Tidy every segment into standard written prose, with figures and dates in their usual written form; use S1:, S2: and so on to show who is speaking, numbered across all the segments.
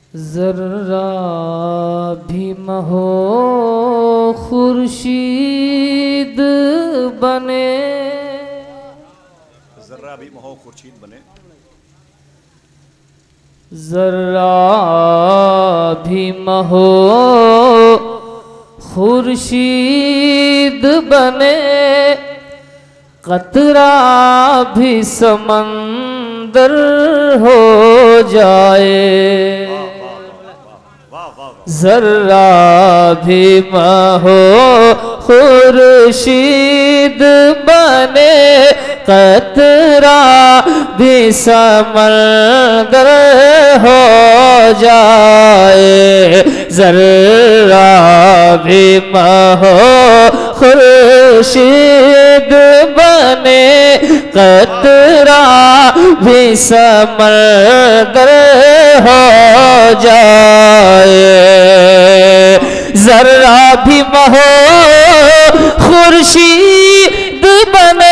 S1: जर्रा भी महो खुर्शीद बने,
S2: जर्रा भी महो खुर्शीद बने,
S1: जर्रा भी महो खुर्शीद बने, कतरा भी समंदर हो जाए। जर्रा भी महो खुर्शीद बने, कतरा भी समंदर हो जाए। जर्रा भी महो खुर्शीद बने, कतरा भी समंदर हो जाए। जर्रा भी महो खुर्शीद बने,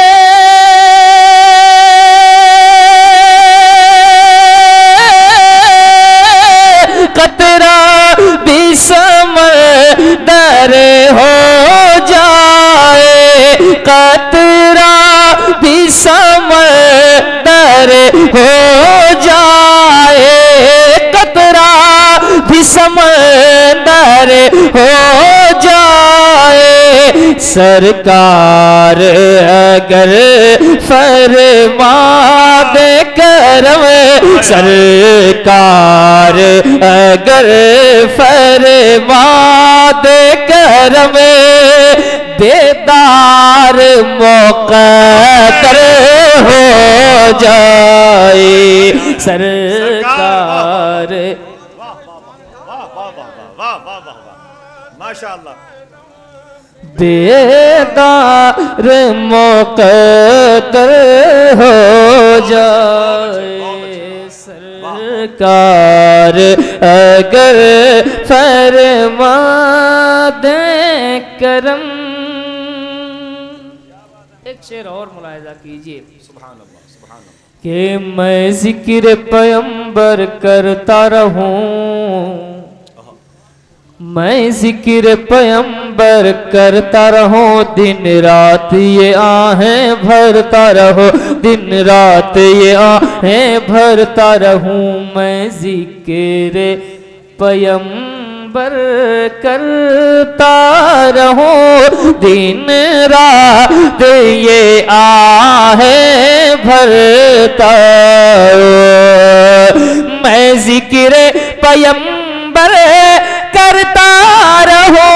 S1: कतरा भी समंदर हो जाए। कतरा भी समंदर हो जाए, कतरा भी समंदर हो जाए। सरकार अगर फरमा दे करम, सरकार अगर फरमा दे करम, बेदार मुक़द्दर हो जाए। सरकार
S2: माशाअल्लाह,
S1: बेदार मुक़द्दर हो जाए। सरकार अगर फरमा दे करम। एक शेर और मुलाहिज़ा कीजिए,
S2: सुभान अल्लाह, सुभान अल्लाह,
S1: कि मैं जिक्र पैगंबर करता रहूं, मैं जिक्र पैगंबर करता रहूं, दिन रात ये आहें भरता रहो, दिन रात ये आहें भरता रहूं। मैं जिक्र पैगंबर करता रहूं, दिन रात ये आहें भरता। मैं जिक्र पैगंबर करता रहो,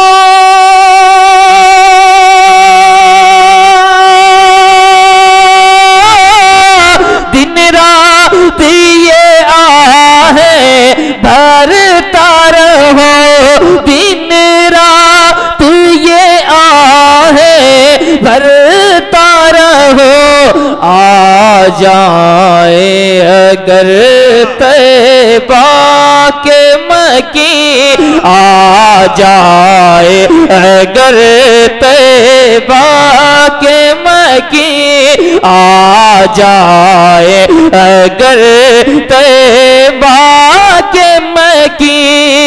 S1: दिन रात ये आहें भरता रहो, दिन रात ये आहें भरता रहो। आ जाए अगर तैबा के मकी, आ जाए अगर तैबा के मकी, आ जाए अगर तैबा के मकी,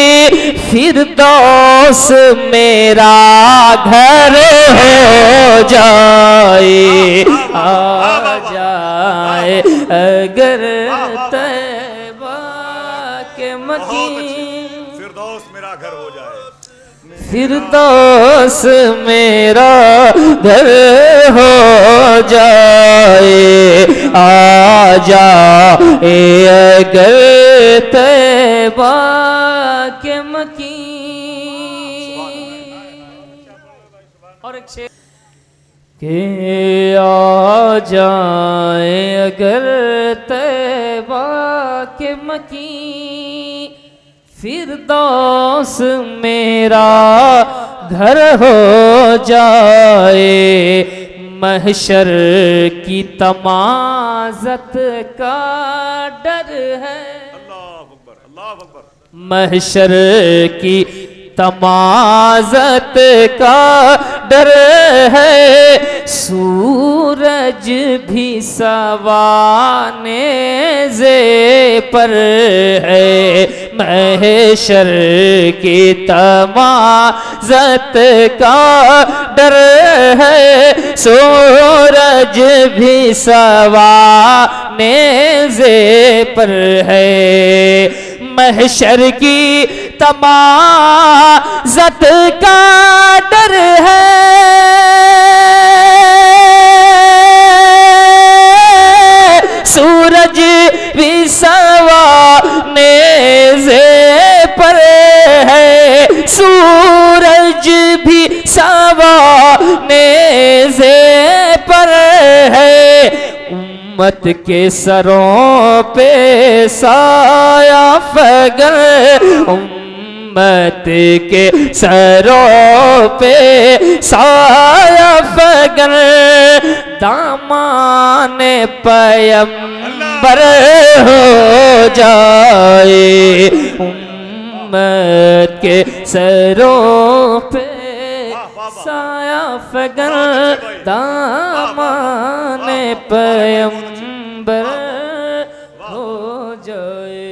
S1: फिरदौस मेरा घर हो जाए। आ जाए अगर तैबा के मकी,
S2: फिरदौस मेरा घर हो जाए।
S1: फिरदौस मेरा घर हो जाए। आ जाए अगर तैबा के मकी। और एक शेर के आ जाए अगर तैबा के मकी, फिरदौस मेरा घर हो जाए। महशर की तमाज़त का डर है,
S2: अल्लाह अकबर, अल्लाह अकबर।
S1: महशर की तमाज़त का डर है, सूरज भी सवाने जे पर है। महशर की तमाज़त का डर है, सूरज भी सवाने जे पर है। महशर की तमाज़त का डर है, सूरज भी सवाने से पर है, सूरज भी सवाने से पर है। उम्मत के सरों पे साया फगर, उम्मत के सरों पे साया फगर, दामाने पैगंबर हो जाए। उम्मत के सरों पे साया फगर, दामाने पैगंबर हो जाए।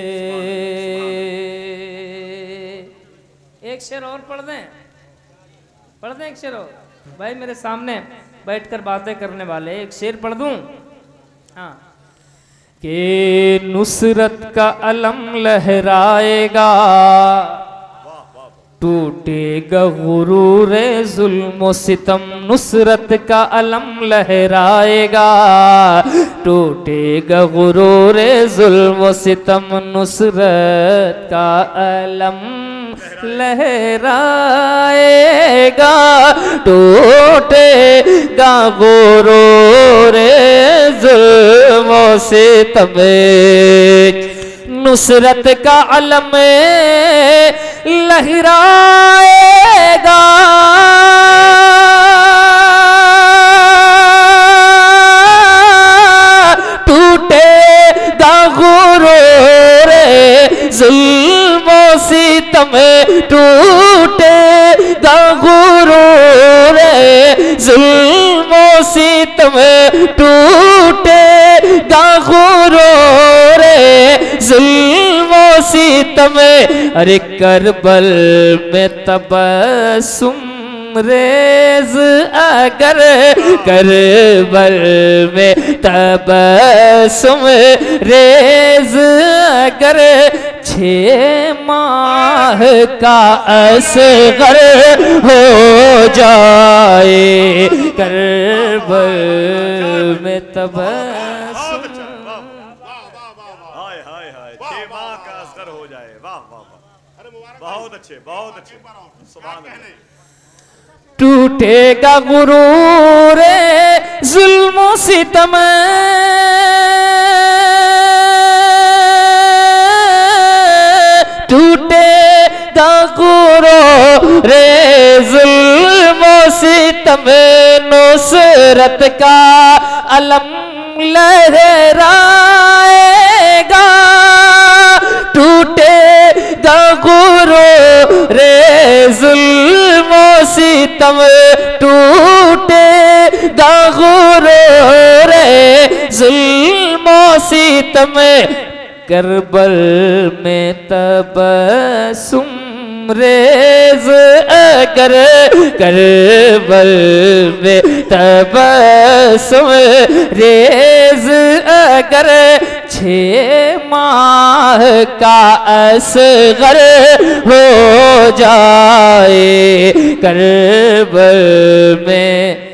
S1: एक शेर और पढ़ दें एक शेर और। भाई मेरे सामने बैठकर बातें करने वाले एक शेर पढ़ दूं। हाँ, कि नुसरत का अलम लहराएगा, टूटेगा गुरूरे जुल्म सितम। नुसरत का अलम लहराएगा, टूटेगा गुरूरे जुल्म सितम। नुसरत का अलम लहराएगा, टूटेगा गुरूरे जुल्म सितम। नुसरत का अलम लहराएगा, टूटेगा गुरूरे जुल्म सितम। टूटेगा गुरूरे जुल्म सितम, टूटेगा गुरूरे जुल्म सितम। अरे करबल में तबस्सुम रेज अगर, करबल में तबस्सुम रेज अगर, 6 माह का असगर हो जाए। करबल में तबस्सुम,
S2: हाय हाय हाय, 6 माह का असगर हो जाए। वाह वाह वाह, बहुत अच्छे बहुत अच्छे, सुभान अल्लाह।
S1: टूटेगा गुरूर जुल्म सितम, टूटेगा गुरूर जुल्म सितम। नुसरत का अलम लहराएगा, टूटेगा गुरूर जुल्म सितम। टूटेगा गुरूर जुल्म सितम। करबल में तबस्सुम रेज अगर, करबल में तबस्सुम रेज अगर, 6 माह का असगर हो जाए। करबल में